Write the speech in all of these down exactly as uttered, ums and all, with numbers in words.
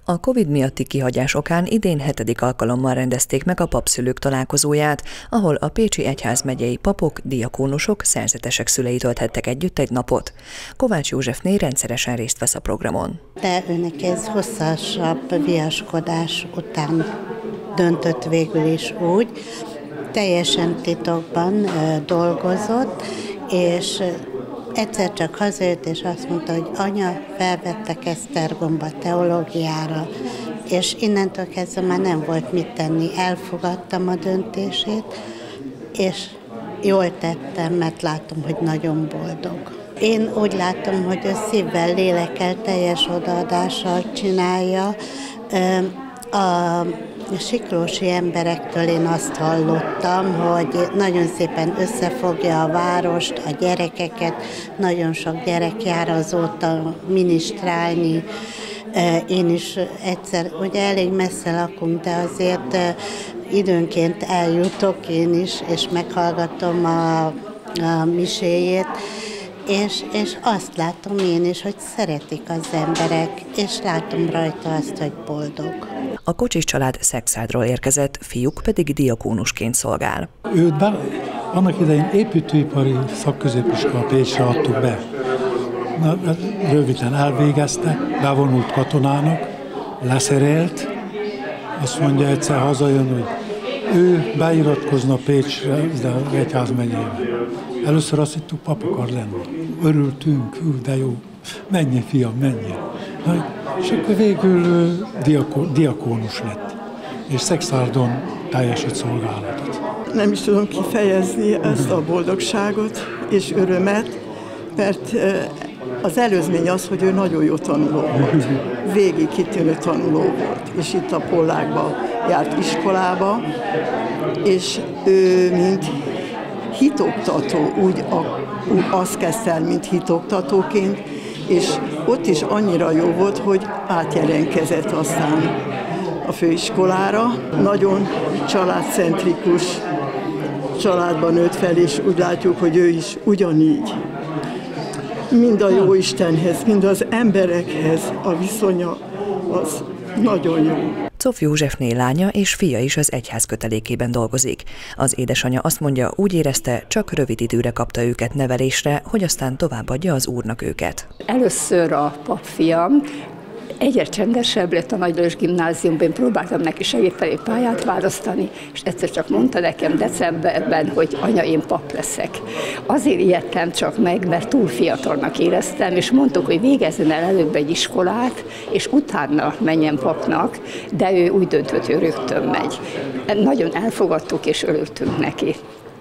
A Covid miatti kihagyás okán idén hetedik alkalommal rendezték meg a papszülők találkozóját, ahol a Pécsi Egyházmegyei papok, diakónusok, szerzetesek szülei tölthettek együtt egy napot. Kovács Józsefné rendszeresen részt vesz a programon. De őnek ez hosszasabb viaskodás után döntött végül is úgy, teljesen titokban dolgozott, és egyszer csak hazajött, és azt mondta, hogy anya, felvettek Esztergomba teológiára, és innentől kezdve már nem volt mit tenni. Elfogadtam a döntését, és jól tettem, mert látom, hogy nagyon boldog. Én úgy látom, hogy ő szívvel, lélekkel, teljes odaadással csinálja. A siklósi emberektől én azt hallottam, hogy nagyon szépen összefogja a várost, a gyerekeket, nagyon sok gyerek jár azóta ministrálni. Én is egyszer, ugye elég messze lakunk, de azért időnként eljutok én is, és meghallgatom a, a miséjét, És, és azt látom én is, hogy szeretik az emberek, és látom rajta azt, hogy boldog. A Kocsis család Szexádról érkezett, fiúk pedig diakónusként szolgál. Őt be, annak idején építőipari szakközépiskola Pécsre adtuk be. Na, röviden elvégezte, bevonult katonának, leszerelt, azt mondja egyszer hazajön, hogy ő beiratkozna Pécsre, de az egyházmegyébe. Először azt hittük, pap akar lenni. Örültünk, de jó, menj fiam, menj. És akkor végül diakó, diakónus lett, és Szexárdon teljesít szolgálatot. Nem is tudom kifejezni ezt a boldogságot és örömet, mert az előzmény az, hogy ő nagyon jó tanuló volt. Végig kitűnő tanuló volt, és itt a Pollákban járt iskolába, és ő, mint hitoktató, úgy, a, úgy azt kezdte el, mint hitoktatóként, és ott is annyira jó volt, hogy átjelentkezett aztán a főiskolára. Nagyon családcentrikus családban nőtt fel, és úgy látjuk, hogy ő is ugyanígy. Mind a jó Istenhez, mind az emberekhez a viszonya az nagyon jó. Czóf Józsefné lánya és fia is az egyház kötelékében dolgozik. Az édesanyja azt mondja, úgy érezte, csak rövid időre kapta őket nevelésre, hogy aztán továbbadja az Úrnak őket. Először a papfiam egyre csendesebb lett a Nagy Lajos Gimnáziumban, én próbáltam neki segíteni pályát választani, és egyszer csak mondta nekem decemberben, hogy anya, én pap leszek. Azért ijedtem csak meg, mert túl fiatalnak éreztem, és mondtuk, hogy végezzen el előbb egy iskolát, és utána menjen papnak, de ő úgy döntött, hogy rögtön megy. Nagyon elfogadtuk, és örültünk neki.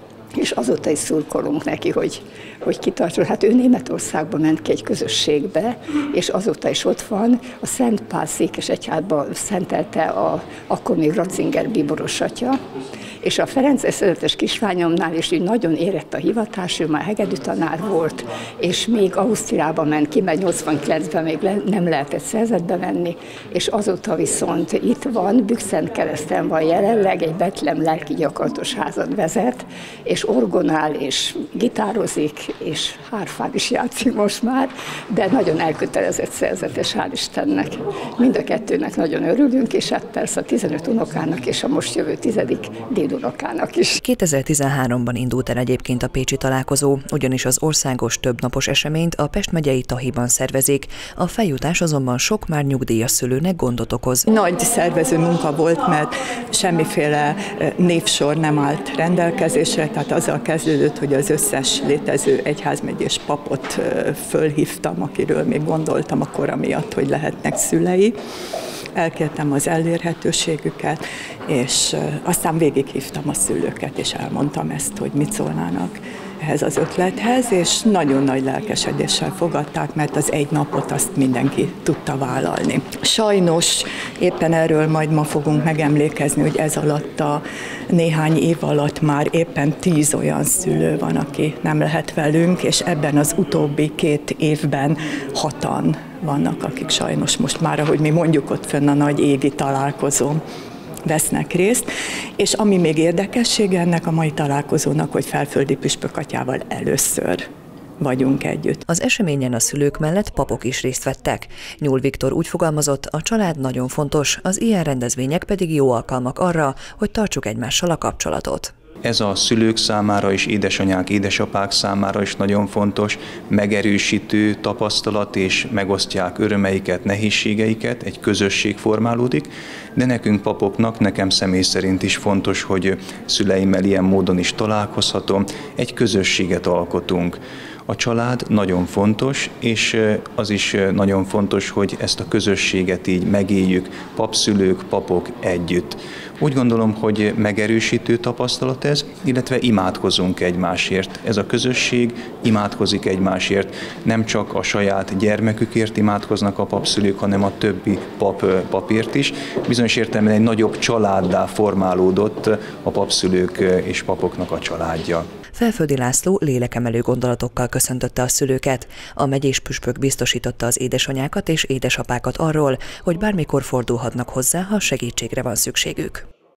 És azóta is szurkolunk neki, hogy, hogy kitartson. Hát ő Németországba ment ki egy közösségbe, és azóta is ott van. A Szent Pál székesegyházba szentelte a, akkor még Ratzinger bíboros atya, és a Ferences szerzetes kislányomnál is így nagyon érett a hivatás, ő már hegedű tanár volt, és még Ausztriába ment ki, mert nyolcvankilencben még le, nem lehetett szerzetbe menni, és azóta viszont itt van, Bükszentkereszten van jelenleg, egy Betlem lelki gyakorlatos házat vezet, és orgonál, és gitározik, és hárfán is játszik most már, de nagyon elkötelezett szerzetes, hál' Istennek. Mind a kettőnek nagyon örülünk, és hát persze a tizenöt unokának és a most jövő tizedik dédunokának is. kétezer-tizenháromban indult el egyébként a pécsi találkozó, ugyanis az országos többnapos eseményt a Pest megyei Tahiban szervezik, a feljutás azonban sok már nyugdíjas szülőnek gondot okoz. Nagy szervező munka volt, mert semmiféle névsor nem állt rendelkezésre, tehát azzal kezdődött, hogy az összes létező egyházmegyés papot fölhívtam, akiről még gondoltam a kora miatt, hogy lehetnek szülei. Elkértem az elérhetőségüket, és aztán végighívtam a szülőket, és elmondtam ezt, hogy mit szólnának ehhez az ötlethez, és nagyon nagy lelkesedéssel fogadták, mert az egy napot azt mindenki tudta vállalni. Sajnos éppen erről majd ma fogunk megemlékezni, hogy ez alatt a néhány év alatt már éppen tíz olyan szülő van, aki nem lehet velünk, és ebben az utóbbi két évben hatan vannak, akik sajnos most már, ahogy mi mondjuk ott fönn a nagy égi találkozón, vesznek részt, és ami még érdekessége ennek a mai találkozónak, hogy Felföldi Püspök atyával először vagyunk együtt. Az eseményen a szülők mellett papok is részt vettek. Nyúl Viktor úgy fogalmazott, a család nagyon fontos, az ilyen rendezvények pedig jó alkalmak arra, hogy tartsuk egymással a kapcsolatot. Ez a szülők számára és édesanyák, édesapák számára is nagyon fontos, megerősítő tapasztalat, és megosztják örömeiket, nehézségeiket, egy közösség formálódik, de nekünk papoknak, nekem személy szerint is fontos, hogy szüleimmel ilyen módon is találkozhatom, egy közösséget alkotunk. A család nagyon fontos, és az is nagyon fontos, hogy ezt a közösséget így megéljük, papszülők, papok együtt. Úgy gondolom, hogy megerősítő tapasztalat ez, illetve imádkozunk egymásért. Ez a közösség imádkozik egymásért. Nem csak a saját gyermekükért imádkoznak a papszülők, hanem a többi pap, papért is. Bizonyos értelemben egy nagyobb családdá formálódott a papszülők és papoknak a családja. Felföldi László lélekemelő gondolatokkal köszöntötte a szülőket. A megyés püspök biztosította az édesanyákat és édesapákat arról, hogy bármikor fordulhatnak hozzá, ha segítségre van szükségük.